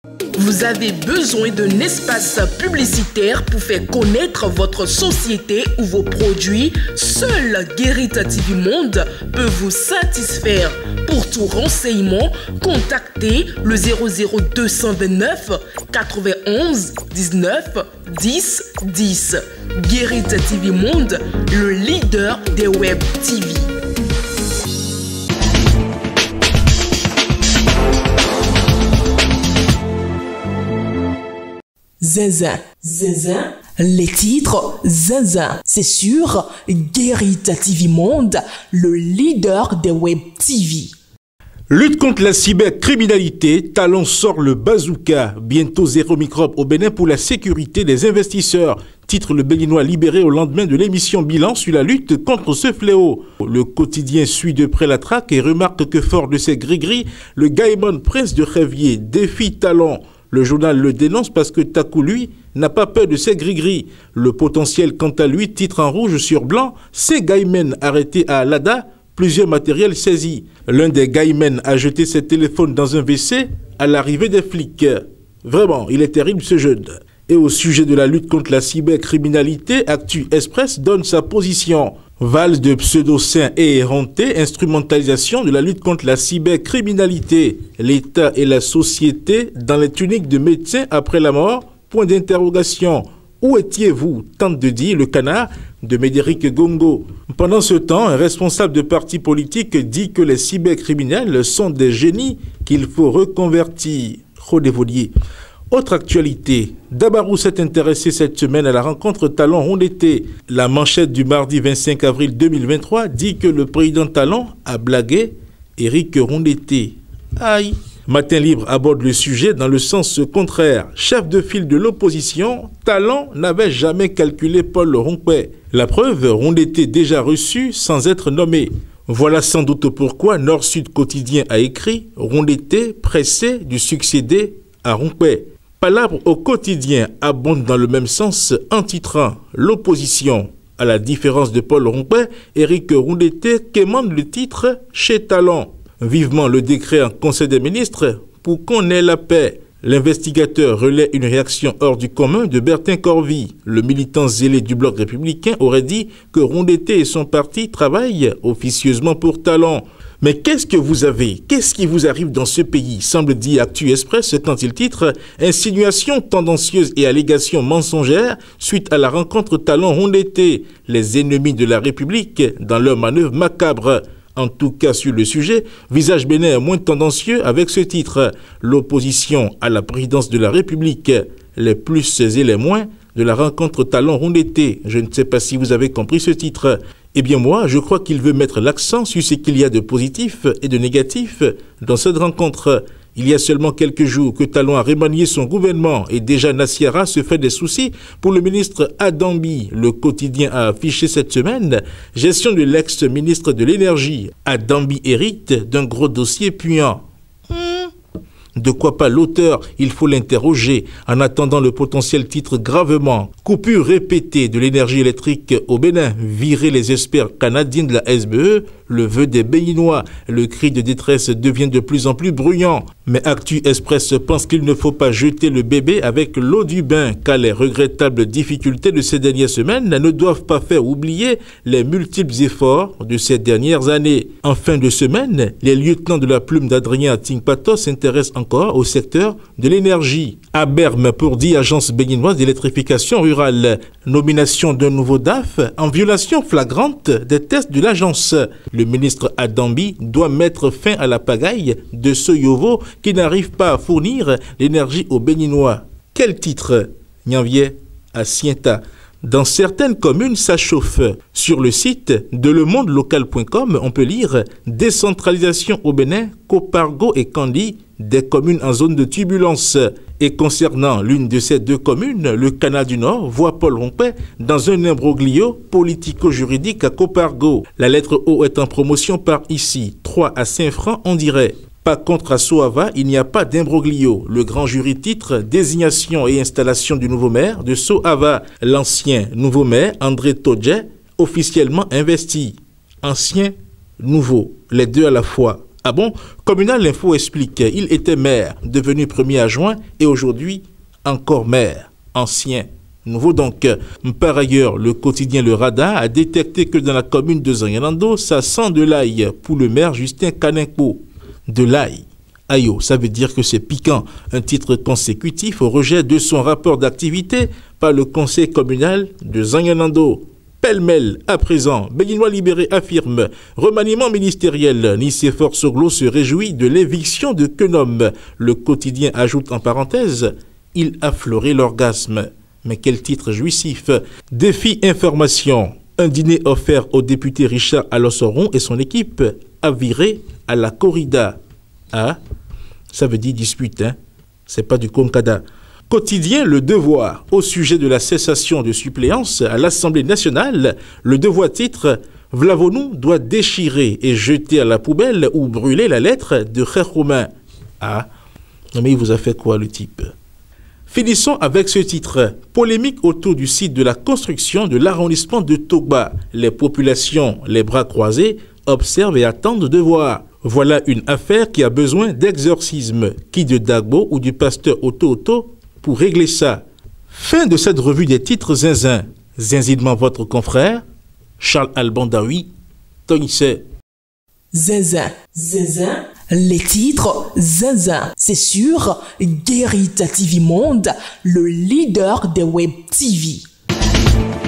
Vous avez besoin d'un espace publicitaire pour faire connaître votre société ou vos produits? Seul Guérita TV Monde peut vous satisfaire. Pour tout renseignement, contactez le 00229 91 19 10 10. Guérita TV Monde, le leader des web TV. Zinzin, zinzin, les titres zinzin, c'est sur Guérita TV Monde, le leader des web TV. Lutte contre la cybercriminalité, Talon sort le bazooka. Bientôt zéro microbe au Bénin pour la sécurité des investisseurs. Titre le Béninois libéré au lendemain de l'émission Bilan sur la lutte contre ce fléau. Le quotidien suit de près la traque et remarque que fort de ses gris-gris, le Gaïmon Prince de Révier défie Talon. Le journal le dénonce parce que Takou, lui, n'a pas peur de ses gris-gris. Le potentiel, quant à lui, titre en rouge sur blanc, c'est Gaïmen arrêté à Alada, plusieurs matériels saisis. L'un des Gaïmen a jeté ses téléphones dans un WC à l'arrivée des flics. Vraiment, il est terrible ce jeune. Et au sujet de la lutte contre la cybercriminalité, Actu Express donne sa position. Valse de pseudo-saints et éreintés, instrumentalisation de la lutte contre la cybercriminalité. L'État et la société dans les tuniques de médecins après la mort, point d'interrogation. Où étiez-vous, tente de dire le canard de Médéric Gongo. Pendant ce temps, un responsable de parti politique dit que les cybercriminels sont des génies qu'il faut reconvertir. Rodévolier. Autre actualité, Dabarou s'est intéressé cette semaine à la rencontre Talon Rondeté. La manchette du mardi 25 avril 2023 dit que le président Talon a blagué Éric Rondeté. Aïe. Matin Libre aborde le sujet dans le sens contraire. Chef de file de l'opposition, Talon n'avait jamais calculé Paul Rompouet. La preuve, Rondeté déjà reçu sans être nommé. Voilà sans doute pourquoi Nord-Sud Quotidien a écrit Rondeté pressé du succéder à Rompouet. Palabre au quotidien abonde dans le même sens en titrant l'opposition. À la différence de Paul Rompouet, Éric Rondeté quémande le titre chez Talon. Vivement le décret en Conseil des ministres pour qu'on ait la paix. L'investigateur relaie une réaction hors du commun de Bertin Corvy. Le militant zélé du bloc républicain aurait dit que Rondeté et son parti travaillent officieusement pour Talon. Mais qu'est-ce que vous avez? Qu'est-ce qui vous arrive dans ce pays? Semble dire Actu Express quand il titre « Insinuations tendancieuses et allégations mensongères suite à la rencontre Talon-Rondeté, les ennemis de la République dans leur manœuvre macabre ». En tout cas sur le sujet, Visage Bénin est moins tendancieux avec ce titre « L'opposition à la présidence de la République, les plus et les moins de la rencontre Talon-Rondeté ». Je ne sais pas si vous avez compris ce titre. Eh bien moi, je crois qu'il veut mettre l'accent sur ce qu'il y a de positif et de négatif dans cette rencontre. Il y a seulement quelques jours que Talon a remanié son gouvernement et déjà Nassiara se fait des soucis pour le ministre Adambi. Le quotidien a affiché cette semaine gestion de l'ex-ministre de l'énergie. Adambi hérite d'un gros dossier puant. De quoi pas l'auteur? Il faut l'interroger. En attendant le potentiel titre gravement. Coupure répétée de l'énergie électrique au Bénin. Virer les experts canadiens de la SBE. Le vœu des Béninois. Le cri de détresse devient de plus en plus bruyant. Mais Actu Express pense qu'il ne faut pas jeter le bébé avec l'eau du bain, car les regrettables difficultés de ces dernières semaines ne doivent pas faire oublier les multiples efforts de ces dernières années. En fin de semaine, les lieutenants de la plume d'Adrien Tingpato s'intéressent encore au secteur de l'énergie. À Berme pour 10 agences béninoises d'électrification rurale. Nomination d'un nouveau DAF en violation flagrante des tests de l'agence. Le ministre Adambi doit mettre fin à la pagaille de Soyovo qui n'arrive pas à fournir l'énergie aux Béninois. Quel titre? Nianvier à Sienta. Dans certaines communes, ça chauffe. Sur le site de lemondelocal.com, on peut lire « Décentralisation au Bénin, Copargo et Kandi, des communes en zone de turbulence ». Et concernant l'une de ces deux communes, le Canal du Nord voit Paul Rompouet dans un imbroglio politico-juridique à Copargo. La lettre O est en promotion par ici, 3 à 5 francs on dirait. Par contre, à Soava, il n'y a pas d'imbroglio. Le grand jury titre « Désignation et installation du nouveau maire de Soava ». L'ancien nouveau maire, André Todje, officiellement investi. Ancien, nouveau, les deux à la fois. Ah bon? Communal Info explique, il était maire, devenu premier adjoint et aujourd'hui encore maire, ancien. Nouveau donc. Par ailleurs, le quotidien Le Radar a détecté que dans la commune de Zanganando, ça sent de l'ail pour le maire Justin Kanenko. De l'ail. Ayo, ça veut dire que c'est piquant. Un titre consécutif au rejet de son rapport d'activité par le conseil communal de Zanganando. Pêle-mêle, à présent, Béninois libéré affirme remaniement ministériel. Nicéphore Soglo se réjouit de l'éviction de Quenom. Le quotidien ajoute en parenthèse, il a floré l'orgasme. Mais quel titre jouissif. Défi information. Un dîner offert au député Richard Alossoron et son équipe a viré à la corrida. Ah, ça veut dire dispute, hein? C'est pas du concada. Quotidien Le Devoir. Au sujet de la cessation de suppléance à l'Assemblée nationale, Le Devoir titre Vlavonou doit déchirer et jeter à la poubelle ou brûler la lettre de Frère Romain. Ah, non mais il vous a fait quoi le type? Finissons avec ce titre. Polémique autour du site de la construction de l'arrondissement de Togba. Les populations, les bras croisés, observent et attendent de voir. Voilà une affaire qui a besoin d'exorcisme. Qui de Dagbo ou du pasteur Otto pour régler ça? Fin de cette revue des titres zinzin. Zinzinement votre confrère, Charles Alban Daoui, Tonissé. Zinzin. Zinzin. Les titres zinzin. C'est sur Guérita TV Monde, le leader des web TV.